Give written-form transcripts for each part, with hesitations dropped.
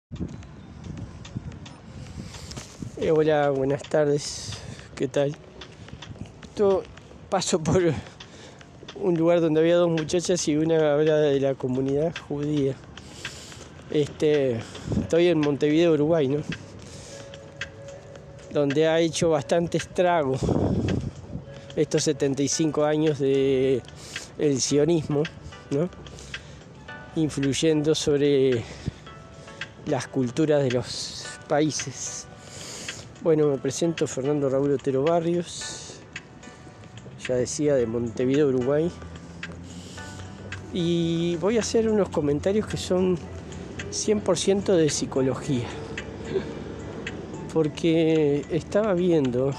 Hola, buenas tardes, ¿qué tal? Yo paso por un lugar donde había dos muchachas y una habla de la comunidad judía. Estoy en Montevideo, Uruguay, ¿no? Donde ha hecho bastante estrago estos 75 años de el sionismo, ¿no? Influyendo sobre las culturas de los países. Bueno, me presento, Fernando Raúl Otero Barrios, ya decía, de Montevideo, Uruguay, y voy a hacer unos comentarios que son 100% de psicología, porque estaba viendo,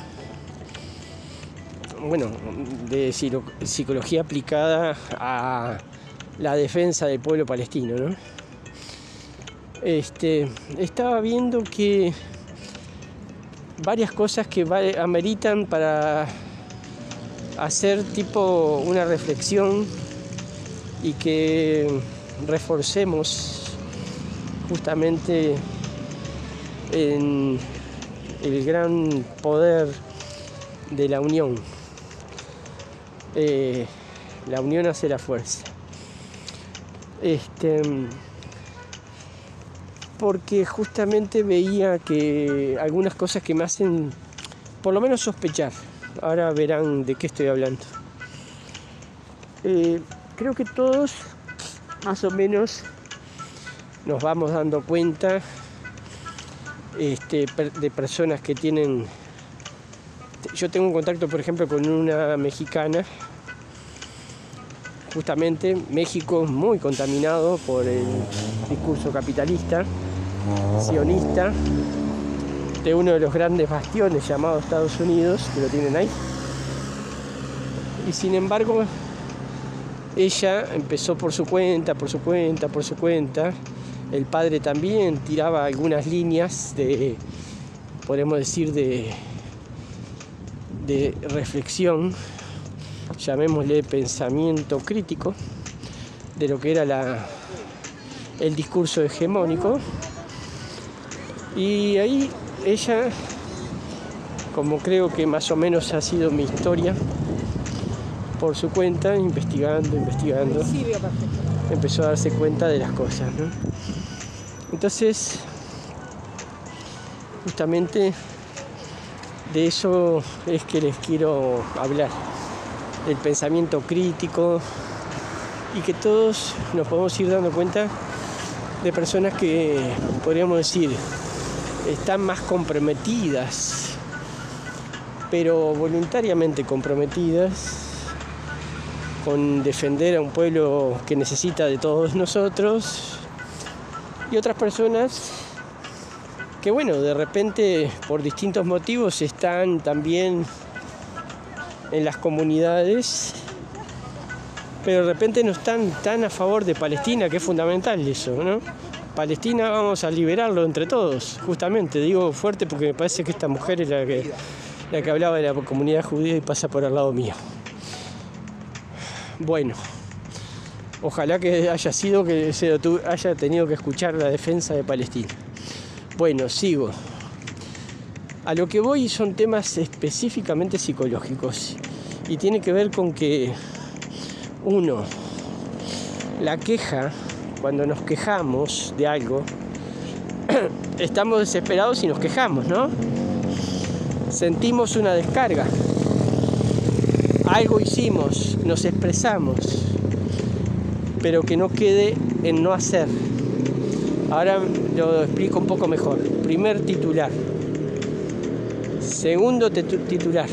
de psicología aplicada a la defensa del pueblo palestino, ¿no? Estaba viendo que varias cosas que ameritan para hacer tipo una reflexión y que reforcemos justamente en el gran poder de la unión. La unión hace la fuerza. Porque justamente veía que algunas cosas que me hacen por lo menos sospechar. Ahora verán de qué estoy hablando. Creo que todos más o menos nos vamos dando cuenta de personas que tienen... Yo tengo un contacto, por ejemplo, con una mexicana. Justamente México es muy contaminado por el discurso capitalista, sionista, de uno de los grandes bastiones llamado Estados Unidos, que lo tienen ahí. Y sin embargo, ella empezó por su cuenta. El padre también tiraba algunas líneas podemos decir, de reflexión, llamémosle pensamiento crítico, de lo que era el discurso hegemónico. Y ahí ella, como creo que más o menos ha sido mi historia, por su cuenta, investigando, empezó a darse cuenta de las cosas, ¿no? Entonces, justamente de eso es que les quiero hablar, del pensamiento crítico, y que todos nos podemos ir dando cuenta de personas que, podríamos decir, están más comprometidas, pero voluntariamente comprometidas, con defender a un pueblo que necesita de todos nosotros, y otras personas que, de repente, por distintos motivos, están también en las comunidades, pero de repente no están tan a favor de Palestina, que es fundamental eso, ¿no? Palestina vamos a liberarlo entre todos, justamente, digo fuerte porque me parece que esta mujer es la que hablaba de la comunidad judía y pasa por al lado mío. Bueno, ojalá que haya sido que haya tenido que escuchar la defensa de Palestina. Bueno, sigo. A lo que voy son temas específicamente psicológicos y tiene que ver con que uno, la queja, cuando nos quejamos de algo, estamos desesperados y nos quejamos, ¿no? Sentimos una descarga. Algo hicimos, nos expresamos, pero que no quede en no hacer. Ahora lo explico un poco mejor. Primer titular. Segundo titular.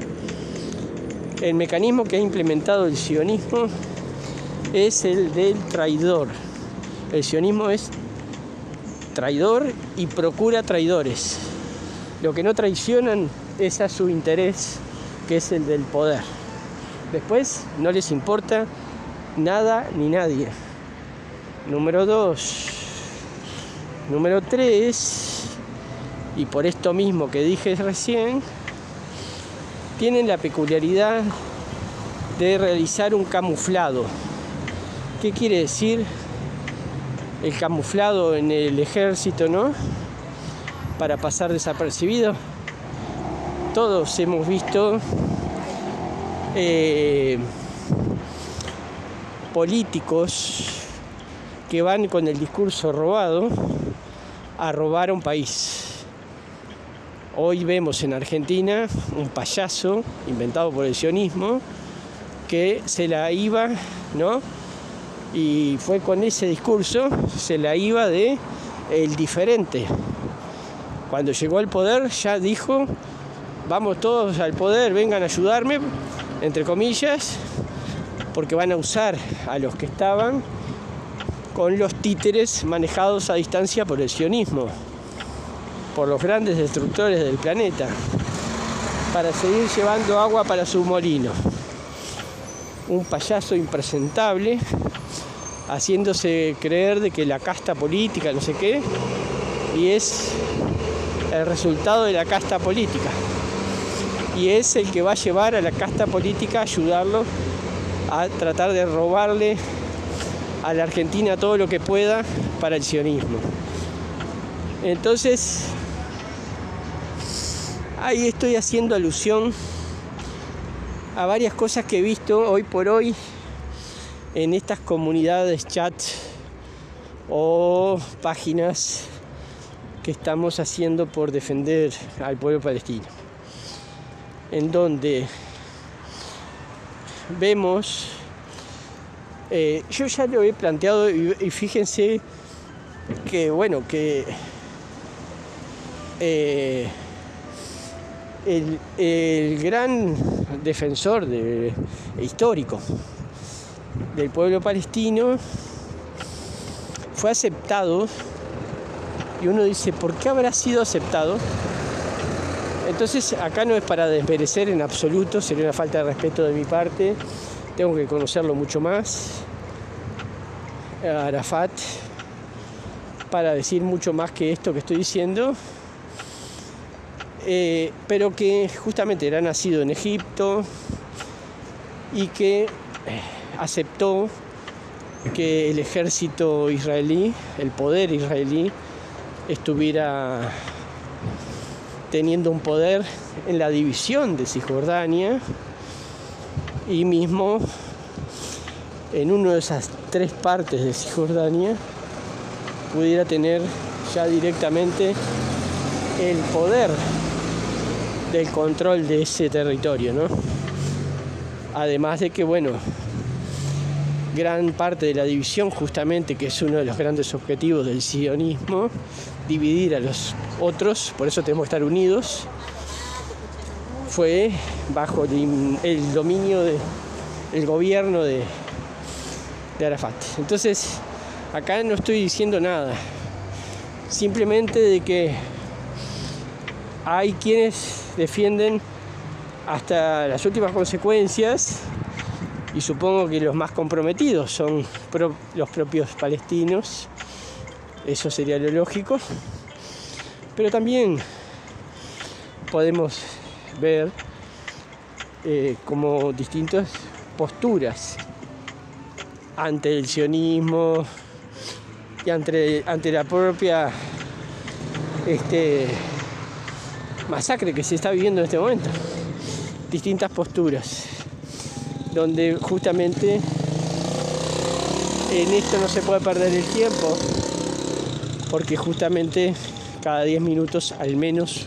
El mecanismo que ha implementado el sionismo es el del traidor. El sionismo es traidor y procura traidores. Lo que no traicionan es a su interés, que es el del poder. Después no les importa nada ni nadie. Número 2. Número 3, y por esto mismo que dije recién, tienen la peculiaridad de realizar un camuflado. ¿Qué quiere decir? el camuflado en el ejército, ¿no? Para pasar desapercibido. Todos hemos visto políticos que van con el discurso robado a robar a un país. Hoy vemos en Argentina un payaso inventado por el sionismo que se la iba, ¿no? Y fue con ese discurso, se la iba de el diferente. Cuando llegó al poder ya dijo: vamos todos al poder, vengan a ayudarme, entre comillas, porque van a usar a los que estaban con los títeres manejados a distancia por el sionismo, por los grandes destructores del planeta, para seguir llevando agua para su molino. Un payaso impresentable, haciéndose creer de que la casta política, no sé qué, y es el resultado de la casta política. Y es el que va a llevar a la casta política a ayudarlo a tratar de robarle a la Argentina todo lo que pueda para el sionismo. Entonces, ahí estoy haciendo alusión a varias cosas que he visto hoy por hoy en estas comunidades, chats o páginas que estamos haciendo por defender al pueblo palestino, en donde vemos, yo ya lo he planteado y fíjense que bueno, que el gran defensor histórico del pueblo palestino fue aceptado, y uno dice: ¿por qué habrá sido aceptado? Entonces, acá no es para desmerecer en absoluto, sería una falta de respeto de mi parte, tengo que conocerlo mucho más, a Arafat, para decir mucho más que esto que estoy diciendo, pero que justamente era nacido en Egipto y que aceptó que el ejército israelí, el poder israelí, estuviera teniendo un poder en la división de Cisjordania, y mismo en una de esas 3 partes de Cisjordania pudiera tener ya directamente el poder del control de ese territorio, ¿no? Además de que, bueno, gran parte de la división, justamente, que es uno de los grandes objetivos del sionismo, dividir a los otros, por eso tenemos que estar unidos, fue bajo el dominio del gobierno de Arafat. Entonces, acá no estoy diciendo nada, simplemente de que hay quienes defienden hasta las últimas consecuencias, y supongo que los más comprometidos son los propios palestinos, eso sería lo lógico, pero también podemos ver como distintas posturas ante el sionismo y ante la propia masacre que se está viviendo en este momento. Distintas posturas, donde justamente en esto no se puede perder el tiempo, porque justamente cada 10 minutos al menos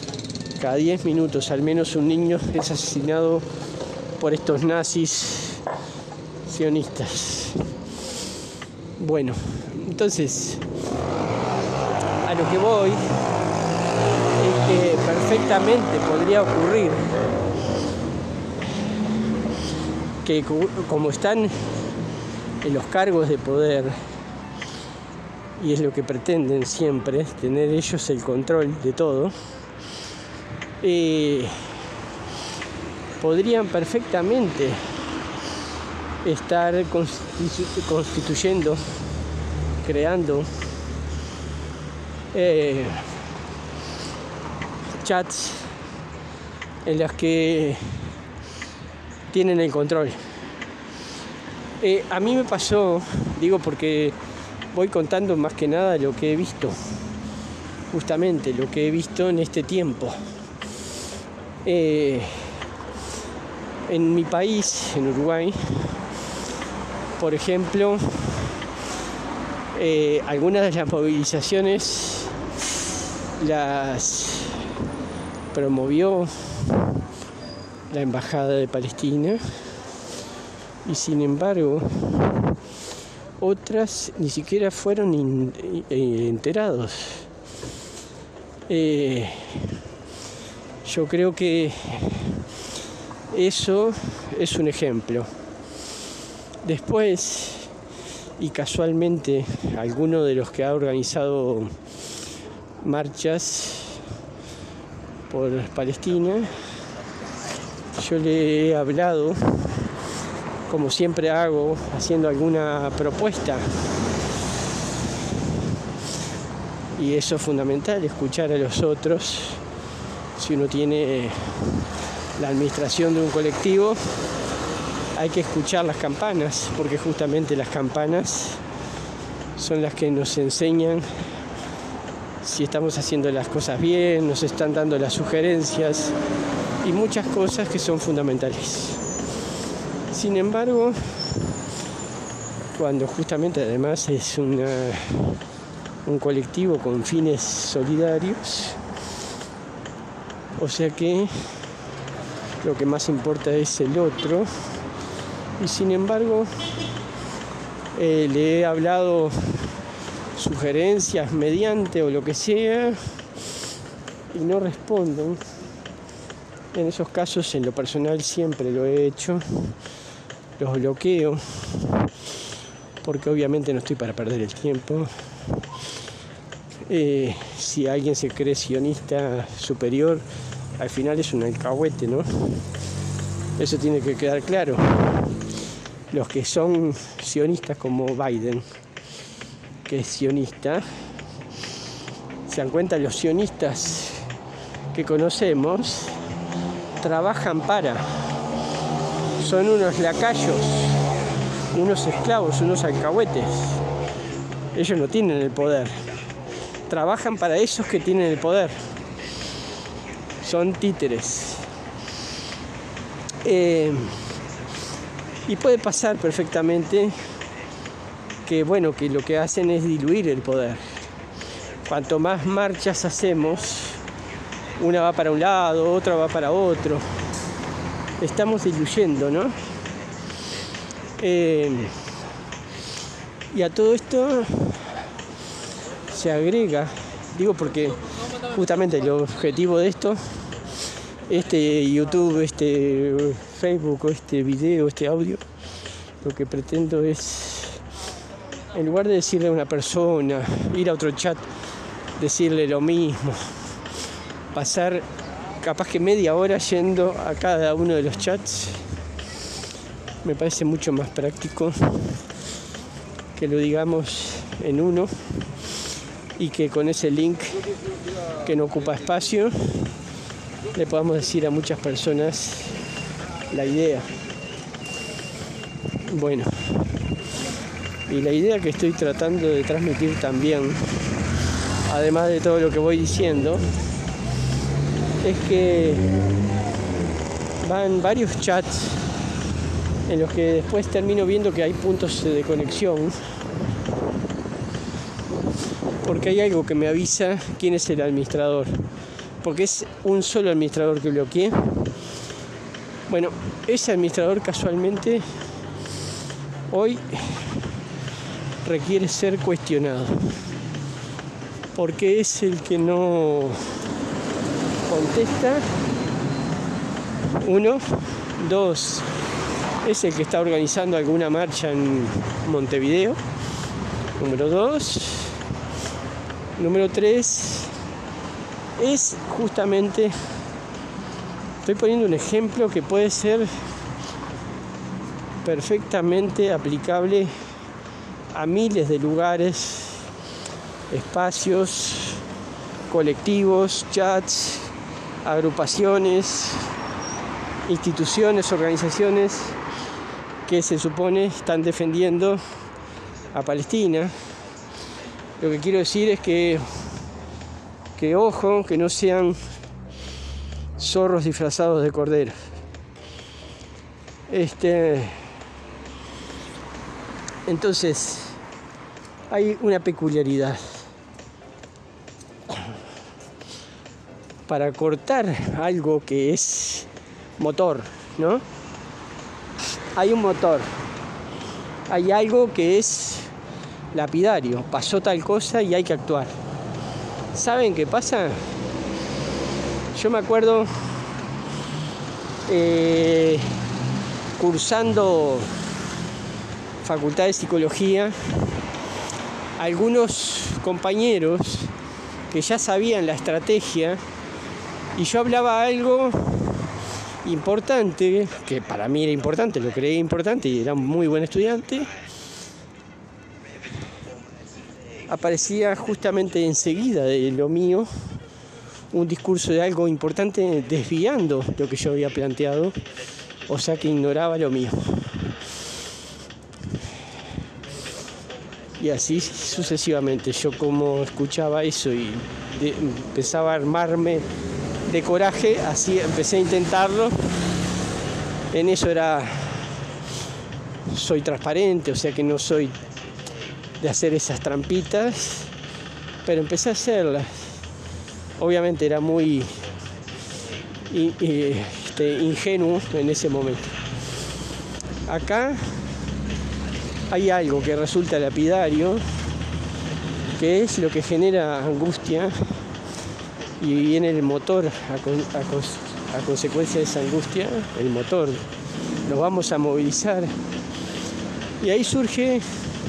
un niño es asesinado por estos nazis sionistas. Bueno, entonces, a lo que voy es que perfectamente podría ocurrir que, como están en los cargos de poder, y es lo que pretenden siempre, tener ellos el control de todo, podrían perfectamente estar constituyendo, creando chats en las que tienen el control. A mí me pasó, digo porque voy contando más que nada lo que he visto, justamente lo que he visto en este tiempo. En mi país, en Uruguay, por ejemplo, algunas de las movilizaciones las promovió la Embajada de Palestina y sin embargo otras ni siquiera fueron enterados. Yo creo que eso es un ejemplo. Después, y casualmente, alguno de los que ha organizado marchas por Palestina, yo le he hablado, como siempre hago, haciendo alguna propuesta. Y eso es fundamental, escuchar a los otros. Si uno tiene la administración de un colectivo, hay que escuchar las campanas, porque justamente las campanas son las que nos enseñan si estamos haciendo las cosas bien, nos están dando las sugerencias y muchas cosas que son fundamentales. Sin embargo, cuando justamente además es un colectivo con fines solidarios, o sea que lo que más importa es el otro, y sin embargo le he hablado sugerencias mediante o lo que sea y no responden. En esos casos, en lo personal, siempre lo he hecho, los bloqueo, porque obviamente no estoy para perder el tiempo. Si alguien se cree sionista superior, al final es un alcahuete, ¿no? Eso tiene que quedar claro. Los que son sionistas como Biden, que es sionista, se dan cuenta, los sionistas que conocemos trabajan para, son unos lacayos, unos esclavos, unos alcahuetes. Ellos no tienen el poder, trabajan para esos que tienen el poder, son títeres. Y puede pasar perfectamente que, bueno, que lo que hacen es diluir el poder. Cuanto más marchas hacemos, una va para un lado, otra va para otro. Estamos diluyendo, ¿no? Y a todo esto se agrega, digo porque justamente el objetivo de esto, este YouTube, este Facebook, este video, este audio, lo que pretendo es, en lugar de decirle a una persona, ir a otro chat, decirle lo mismo, pasar capaz que media hora yendo a cada uno de los chats, me parece mucho más práctico que lo digamos en uno y que con ese link que no ocupa espacio le podamos decir a muchas personas la idea. Bueno, y la idea que estoy tratando de transmitir también, además de todo lo que voy diciendo, es que van varios chats en los que después termino viendo que hay puntos de conexión, porque hay algo que me avisa quién es el administrador, porque es un solo administrador que bloqueé. Bueno, ese administrador casualmente hoy requiere ser cuestionado, porque es el que no contesta. 1, 2, es el que está organizando alguna marcha en Montevideo. Número 2. Número 3 es justamente, estoy poniendo un ejemplo que puede ser perfectamente aplicable a miles de lugares, espacios, colectivos, chats, agrupaciones, instituciones, organizaciones que se supone están defendiendo a Palestina Lo que quiero decir es que ojo, que no sean zorros disfrazados de corderos. Entonces, hay una peculiaridad. Para cortar algo que es motor, ¿no? Hay un motor. Hay algo que es lapidario. Pasó tal cosa y hay que actuar. ¿Saben qué pasa? Yo me acuerdo cursando facultad de psicología, algunos compañeros que ya sabían la estrategia y yo hablaba algo importante, que para mí era importante, lo creía importante y era un muy buen estudiante, aparecía justamente enseguida de lo mío un discurso de algo importante desviando lo que yo había planteado, o sea que ignoraba lo mío. Y así sucesivamente. Yo como escuchaba eso y empezaba a armarme de coraje, así empecé a intentarlo. En eso soy transparente, o sea que no soy de hacer esas trampitas, pero empecé a hacerlas. Obviamente era muy ingenuo en ese momento. Acá hay algo que resulta lapidario, que es lo que genera angustia, y viene el motor a consecuencia de esa angustia, el motor. Nos vamos a movilizar y ahí surge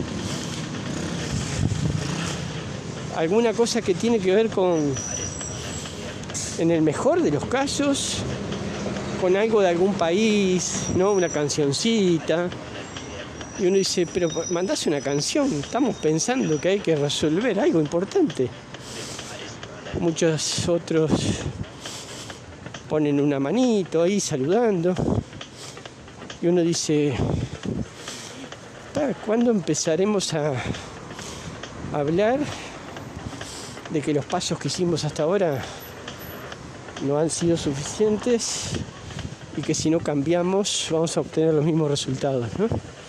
alguna cosa que tiene que ver con, en el mejor de los casos, con algo de algún país, ¿no? Una cancioncita. Y uno dice, pero mandás una canción, estamos pensando que hay que resolver algo importante. Muchos otros ponen una manito ahí saludando. Y uno dice, ¿cuándo empezaremos a hablar de que los pasos que hicimos hasta ahora no han sido suficientes y que si no cambiamos vamos a obtener los mismos resultados, ¿no?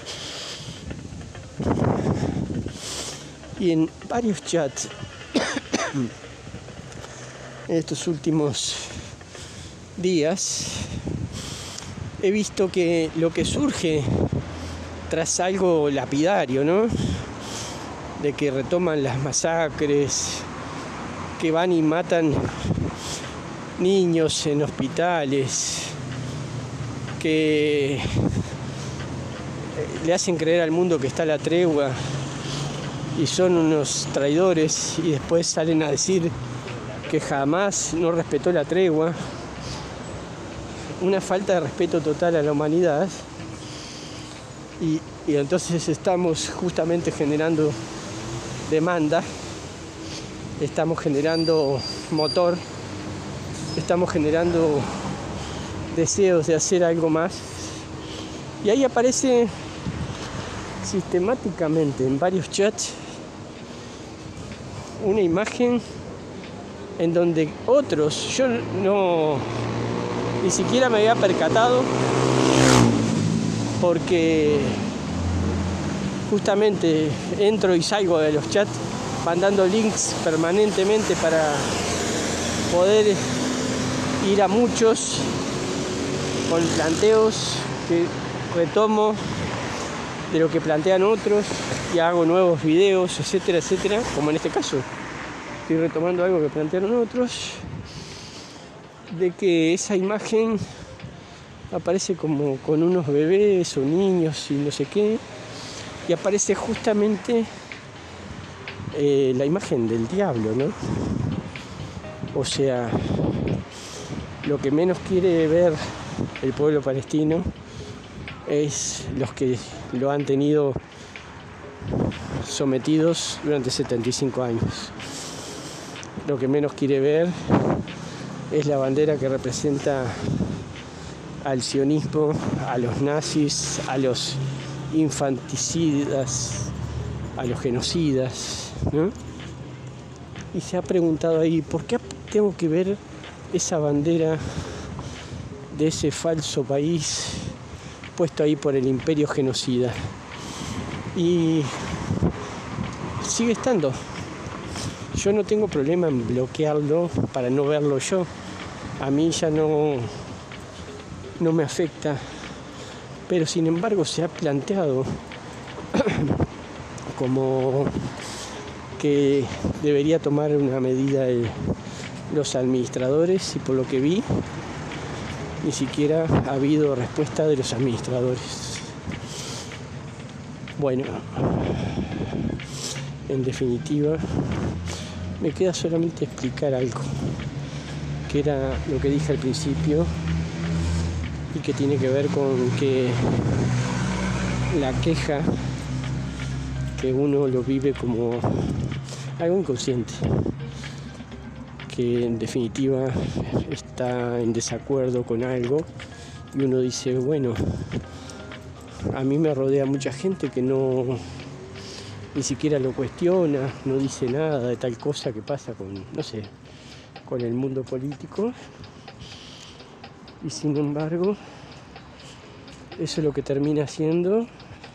Y en varios chats en estos últimos días he visto que lo que surge tras algo lapidario, ¿no? De que retoman las masacres, que van y matan niños en hospitales, que le hacen creer al mundo que está la tregua y son unos traidores y después salen a decir que jamás no respetó la tregua. Una falta de respeto total a la humanidad y entonces estamos justamente generando demanda, estamos generando motor, estamos generando deseos de hacer algo más y ahí aparece sistemáticamente en varios chats una imagen en donde otros, yo ni siquiera me había percatado porque justamente entro y salgo de los chats mandando links permanentemente para poder ir a muchos con planteos que retomo de lo que plantean otros y hago nuevos videos, etcétera, etcétera, como en este caso. Estoy retomando algo que plantearon otros, de que esa imagen aparece como con unos bebés o niños y no sé qué, y aparece justamente la imagen del diablo, ¿no? O sea, lo que menos quiere ver el pueblo palestino es los que lo han tenido sometidos durante 75 años. Lo que menos quiere ver es la bandera que representa al sionismo, a los nazis, a los infanticidas, a los genocidas, ¿no? y se ha preguntado ahí, ¿por qué tengo que ver esa bandera de ese falso país puesto ahí por el imperio genocida? Y sigue estando. Yo no tengo problema en bloquearlo para no verlo yo. A mí ya no me afecta. Pero sin embargo se ha planteado como que debería tomar una medida de los administradores, y por lo que vi ni siquiera ha habido respuesta de los administradores. Bueno, en definitiva me queda solamente explicar algo, que era lo que dije al principio y que tiene que ver con que la queja, que uno lo vive como algo inconsciente, que en definitiva está en desacuerdo con algo, y uno dice, bueno, a mí me rodea mucha gente que ni siquiera lo cuestiona, no dice nada de tal cosa que pasa con, no sé, con el mundo político, y sin embargo eso lo que termina haciendo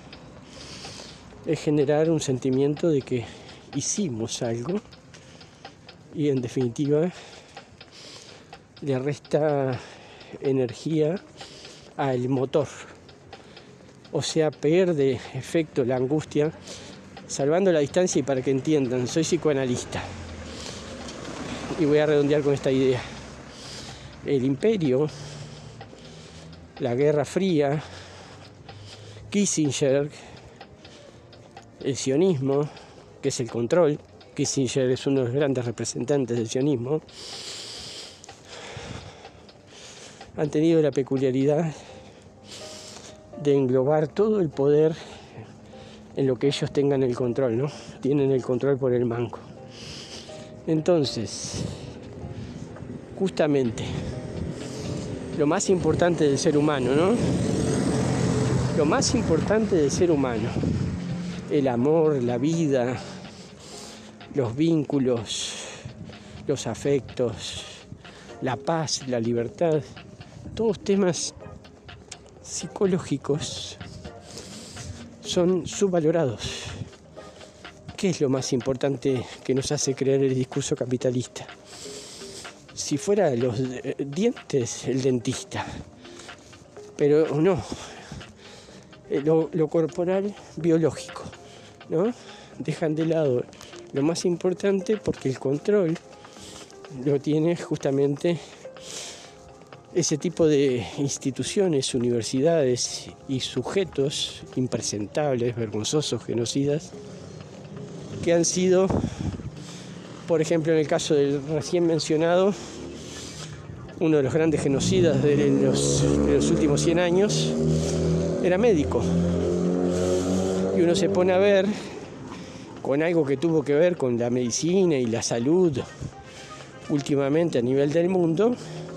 es generar un sentimiento de que hicimos algo, y en definitiva le resta energía al motor, o sea, pierde efecto la angustia. Salvando la distancia, y para que entiendan, soy psicoanalista y voy a redondear con esta idea. El imperio, la Guerra Fría, Kissinger, el sionismo, que es el control. Kissinger es uno de los grandes representantes del sionismo. Han tenido la peculiaridad de englobar todo el poder en lo que ellos tengan el control, ¿no? Tienen el control por el mango. Entonces, justamente, lo más importante del ser humano, ¿no? Lo más importante del ser humano, el amor, la vida, los vínculos, los afectos, la paz, la libertad, todos temas psicológicos son subvalorados. ¿Qué es lo más importante que nos hace creer el discurso capitalista? Si fuera los dientes, el dentista, pero no, lo corporal biológico, ¿no? Dejan de lado lo más importante porque el control lo tiene justamente ese tipo de instituciones, universidades y sujetos impresentables, vergonzosos, genocidas, que han sido, por ejemplo, en el caso del recién mencionado, uno de los grandes genocidas de los últimos 100 años, era médico. Y uno se pone a ver con algo que tuvo que ver con la medicina y la salud últimamente a nivel del mundo.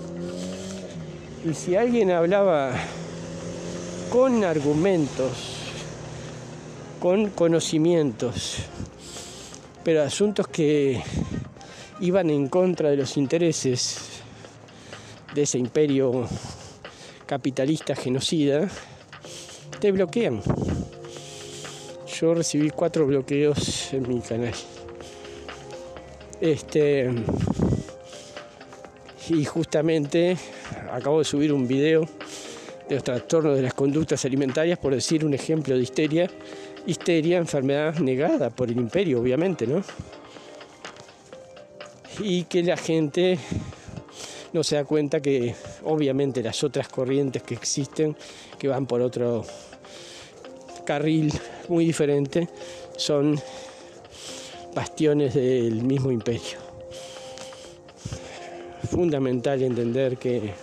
Y si alguien hablaba con argumentos, con conocimientos, pero asuntos que iban en contra de los intereses de ese imperio capitalista genocida, te bloquean. Yo recibí 4 bloqueos en mi canal. Y justamente acabo de subir un video de los trastornos de las conductas alimentarias, por decir un ejemplo de histeria. Histeria, enfermedad negada por el imperio, obviamente, ¿no? Y que la gente no se da cuenta que, obviamente, las otras corrientes que existen, que van por otro carril muy diferente, son bastiones del mismo imperio. Fundamental entender que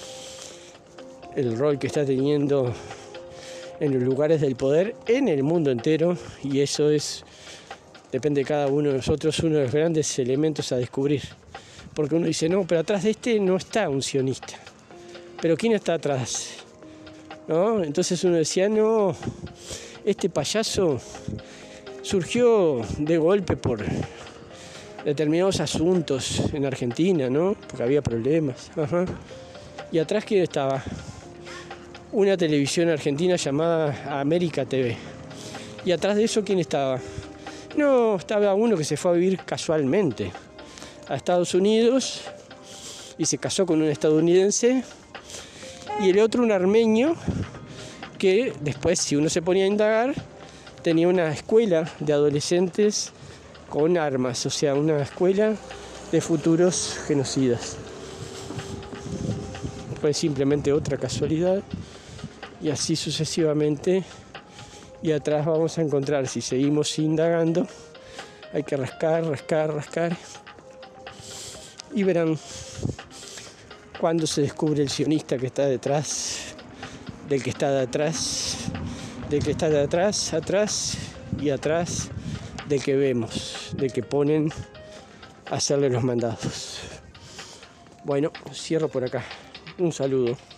el rol que está teniendo en los lugares del poder en el mundo entero, y eso depende de cada uno de nosotros, uno de los grandes elementos a descubrir. Porque uno dice, no, pero atrás de este no está un sionista. ¿Pero quién está atrás? ¿No? Entonces uno decía, no, este payaso surgió de golpe determinados asuntos en Argentina, ¿no? Porque había problemas. Ajá. Y atrás, ¿quién estaba? Una televisión argentina llamada América TV. Y atrás de eso, ¿quién estaba? No, estaba uno que se fue a vivir casualmente a Estados Unidos y se casó con un estadounidense, y el otro un armenio que después, si uno se ponía a indagar, tenía una escuela de adolescentes con armas, o sea, una escuela de futuros genocidas. Fue simplemente otra casualidad, y así sucesivamente. Y atrás vamos a encontrar, si seguimos indagando, hay que rascar, y verán cuando se descubre el sionista que está detrás, del que está de atrás, del que está de atrás y atrás del que vemos, del que ponen a hacerle los mandados. Bueno, cierro por acá. Un saludo.